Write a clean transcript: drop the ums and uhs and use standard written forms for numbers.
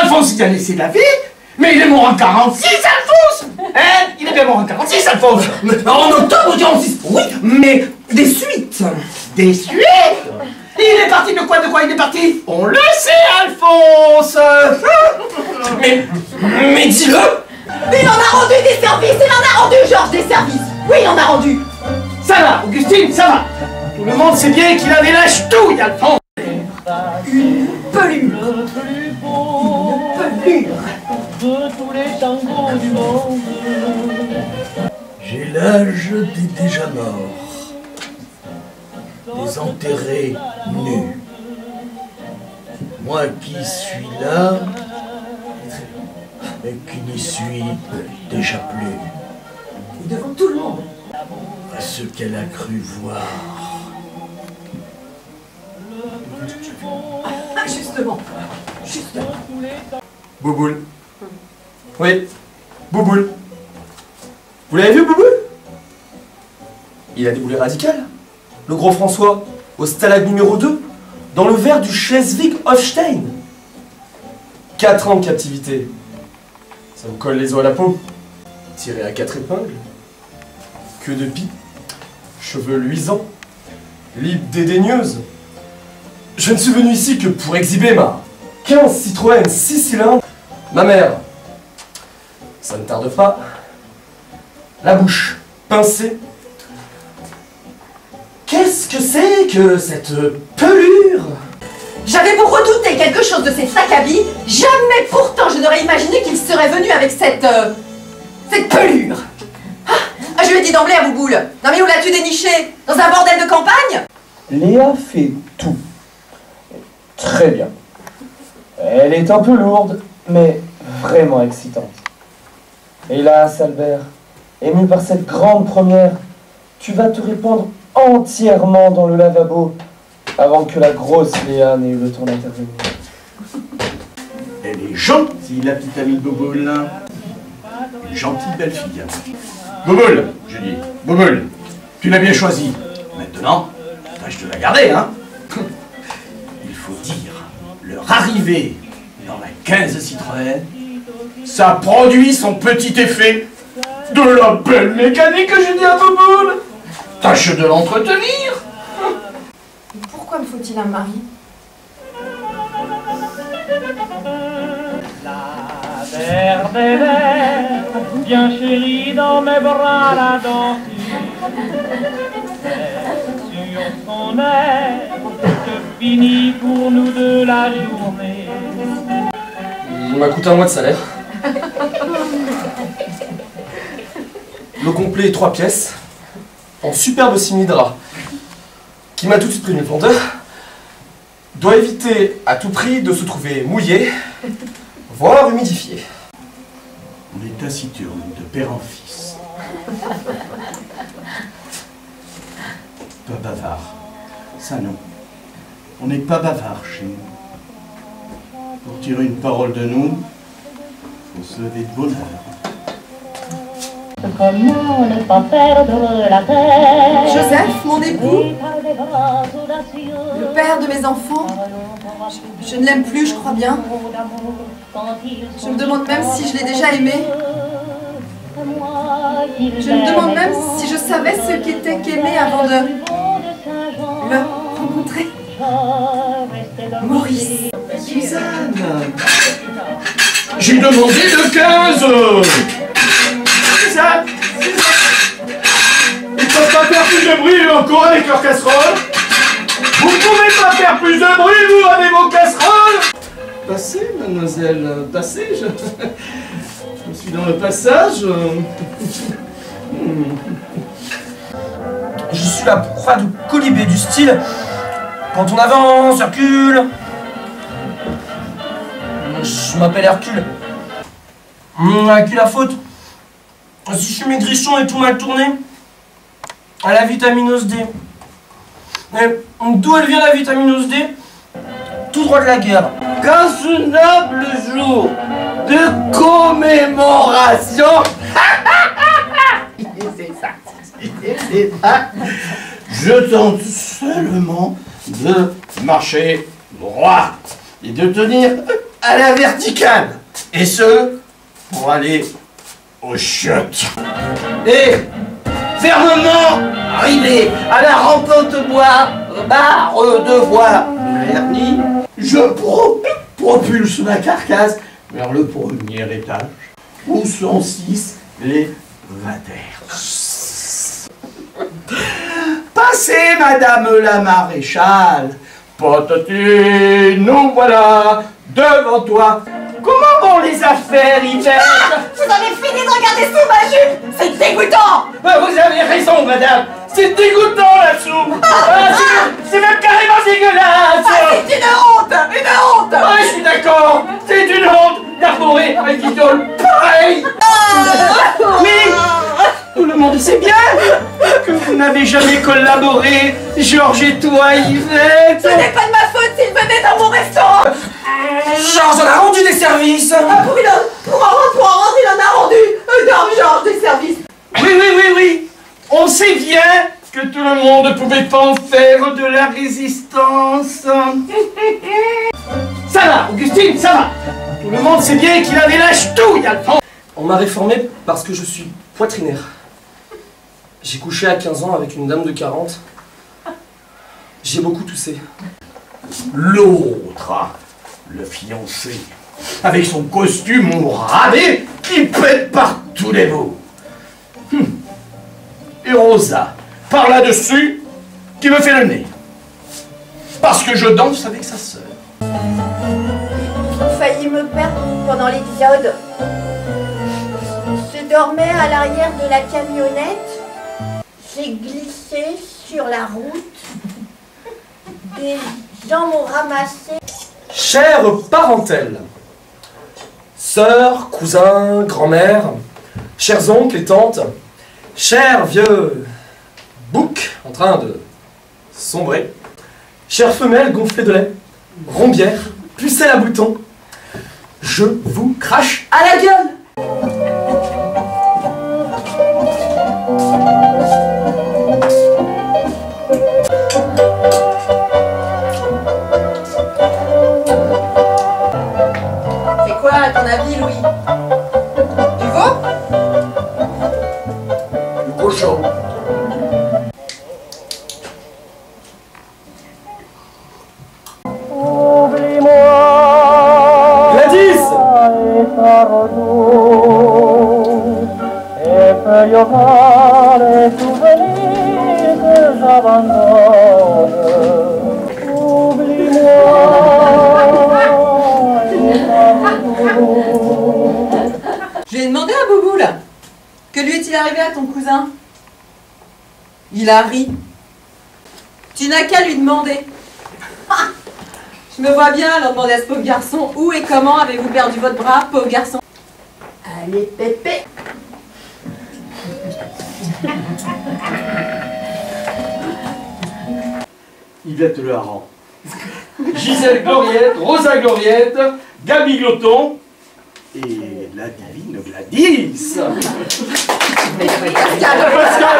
Alphonse, il a laissé la vie. Mais il est mort en 46, Alphonse. Hein? Il est bien mort en 46, Alphonse. En octobre 46, oui, mais des suites. Des suites? Il est parti de quoi il est parti? On le sait, Alphonse. Mais dis-le. Il en a rendu des services, il en a rendu, Georges, des services. Oui, il en a rendu. Ça va, Augustine, ça va. Tout le monde sait bien qu'il avait la ch'touille, Alphonse. Une pelure. Une pelure. De tous les tangos du monde. J'ai l'âge des déjà morts, des enterrés nus. Moi qui suis là, mais qui n'y suis déjà plus. Et devant tout le monde. À ce qu'elle a cru voir. Ah, justement. Bouboule. Oui, Bouboule. Vous l'avez vu, Bouboule? Il a déboulé radical. Le gros François, au stalag numéro 2, dans le verre du Schleswig-Holstein. 4 ans de captivité. Ça me colle les os à la peau. Tiré à 4 épingles. Queue de pie. Cheveux luisants. Libre dédaigneuse. Je ne suis venu ici que pour exhiber ma 15 Citroën 6 cylindres. Ma mère, ça ne tarde pas, la bouche pincée. Qu'est-ce que c'est que cette pelure? J'avais pour redouter quelque chose de cet acabit. Jamais pourtant je n'aurais imaginé qu'il serait venu avec cette pelure. Ah, je lui ai dit d'emblée à Bouboule. Non mais où l'as-tu déniché? Dans un bordel de campagne? Léa fait tout. Très bien. Elle est un peu lourde, mais vraiment excitante. Hélas, Albert, ému par cette grande première, tu vas te répandre entièrement dans le lavabo avant que la grosse Léa n'ait eu le temps d'intervenir. Elle est gentille, la petite amie de Bouboule. Une gentille belle fille. Bouboule, je dis. Bouboule, tu l'as bien choisi. Maintenant, tâche de la garder, hein. Il faut dire, leur arrivée dans la 15 Citroën, ça produit son petit effet. De la belle mécanique que j'ai dit à Bouboule. Tâche de l'entretenir. Pourquoi me faut-il un mari? La mère des mers, bien chérie dans mes bras la danse. Sur son air, je finis pour nous deux la journée. Il m'a coûté un mois de salaire. Le complet 3 pièces, en superbe simili-drap, qui m'a tout de suite pris une fendeur, doit éviter à tout prix de se trouver mouillé, voire humidifié. On est taciturne, de père en fils. Pas bavard. Ça non. On n'est pas bavard chez nous. Pour tirer une parole de nous, faut se lever de bonne heure. Comment ne pas perdre la tête? Joseph, mon époux, le père de mes enfants, je ne l'aime plus, je crois bien. Je me demande même si je l'ai déjà aimé. Je me demande même si je savais ce qu'était qu'aimer avant de le rencontrer. Maurice. Suzanne, j'ai demandé le 15. Suzanne, ils ne peuvent pas faire plus de bruit encore avec leur casserole. Vous ne pouvez pas faire plus de bruit, vous, avec vos casseroles. Passez, mademoiselle, passez. Je suis dans le passage. Je suis la proie du colibé du style. Quand on avance, recule. Je m'appelle Hercule. Hercule la faute. Si je suis maigrichon et tout mal tourné, à la vitaminose D. Mais d'où elle vient la vitaminose D? Tout droit de la guerre. Qu'un ce noble jour de commémoration. C'est ça. C'est ça. Je tente seulement de marcher droit et de tenir à la verticale. Et ce, pour aller aux chiottes. Et fermement arrivé à la rampote bois, barre de voie vernis, Je propulse ma carcasse vers le premier étage, où sont 6 les vataires. Passez, madame la maréchale. Potati, nous voilà devant toi. Comment vont les affaires, Yvette? Vous avez fini de regarder sous ma jupe! C'est dégoûtant! Vous avez raison, madame. C'est dégoûtant, la soupe. C'est même carrément dégueulasse. C'est une honte! Une honte! Je suis d'accord. C'est une honte d'arborer un guidole pareil. Oui, tout le monde sait bien que vous n'avez jamais collaboré, Georges et toi, Yvette. Ce n'est pas de ma faute s'il venait dans mon restaurant! Georges en a rendu des services. Pour en rendre, il en a rendu! Georges des services! Oui. On sait bien que tout le monde ne pouvait pas en faire de la résistance. Ça va, Augustine, ça va. Tout le monde sait bien qu'il avait la ch'touille à le temps. On m'a réformé parce que je suis poitrinaire. J'ai couché à 15 ans avec une dame de 40. J'ai beaucoup toussé. L'autre, le fiancé, avec son costume radé qui pète par tous les bouts. Et Rosa, par là-dessus, qui me fait le nez. Parce que je danse avec sa sœur. Ils ont failli me perdre pendant l'épisode. Je dormais à l'arrière de la camionnette. J'ai glissé sur la route. Des gens m'ont ramassé. Chère parentèle, sœurs, cousins, grand-mère, chers oncles et tantes, chers vieux boucs en train de sombrer, chères femelles gonflées de lait, rombières, pucelles à boutons, je vous crache à la gueule. C'est quoi à ton avis, Louis? Du veau? Du cochon. Gladys! Et peut y avoir les souvenirs que j'abandonne. Oublie-moi et pardonne. Je lui ai demandé à Bouboule. Que lui est-il arrivé à ton cousin? Il a ri. Tu n'as qu'à lui demander. Ah, je me vois bien leur demander à ce pauvre garçon où et comment avez-vous perdu votre bras, pauvre garçon. Allez, Pépé. Yvette Le Hareng, Gisèle Gloriette, Rosa Gloriette, Gabi Gloton et la divine Gladys. Pascal. Pascal